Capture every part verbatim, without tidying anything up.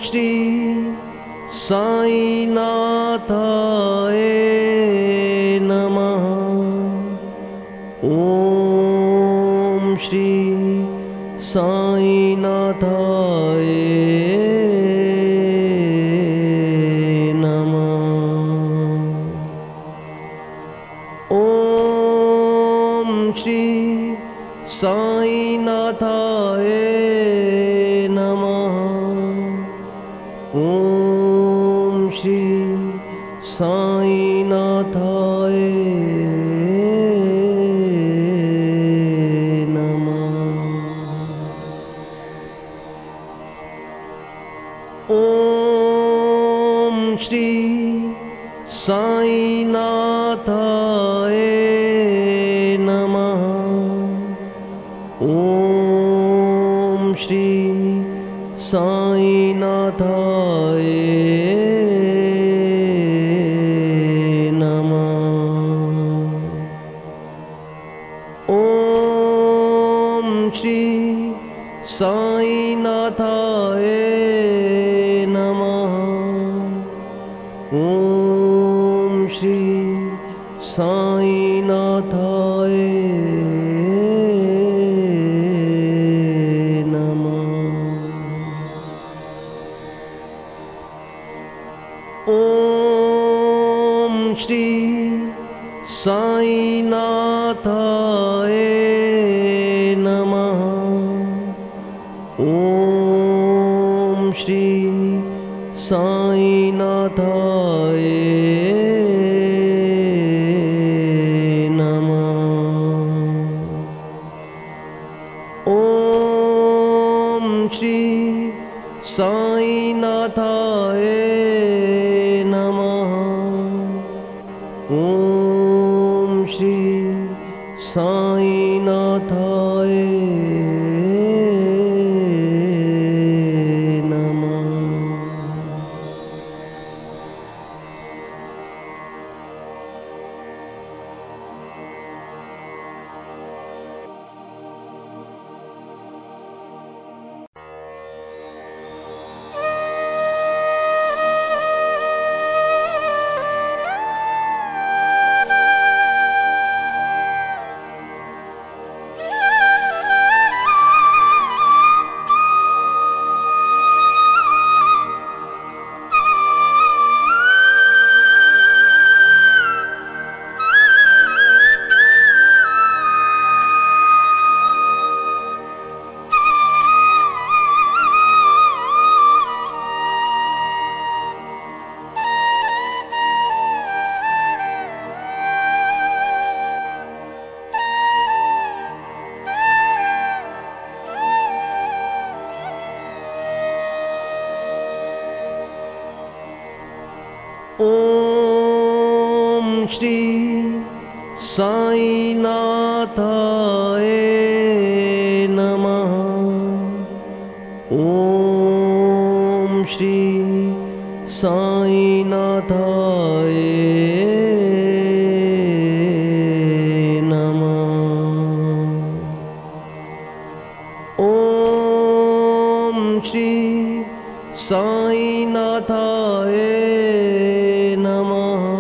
श्री साईनाथाय नमः। ॐ श्री साईनाथाय नमः। ॐ श्री साईनाथाय नमः। ॐ श्री साईनाथाय ॐ श्री साईनाथाय नमः। ॐ श्री साईनाथाय नमः। ॐ श्री साईनाथाय नमः। ॐ श्री साईनाथाय नमः। ॐ श्री साईनाथाय नमः। ॐ श्री साईनाथाय नमः। ॐ श्री साईनाथाय नमः। ॐ श्री साईनाथाय ॐ श्री साईनाथाय नमः। ॐ श्री साईनाथाय नमः। ॐ श्री साईनाथाय नमः।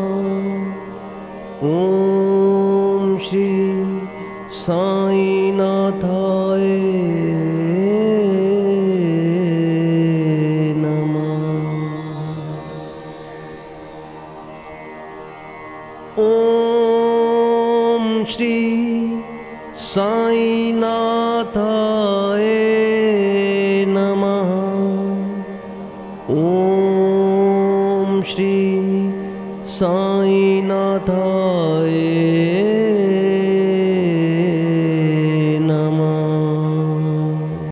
ॐ श्री साईनाथाय नमः। ॐ श्री साईनाथाय नमः। ॐ श्री साईनाथाय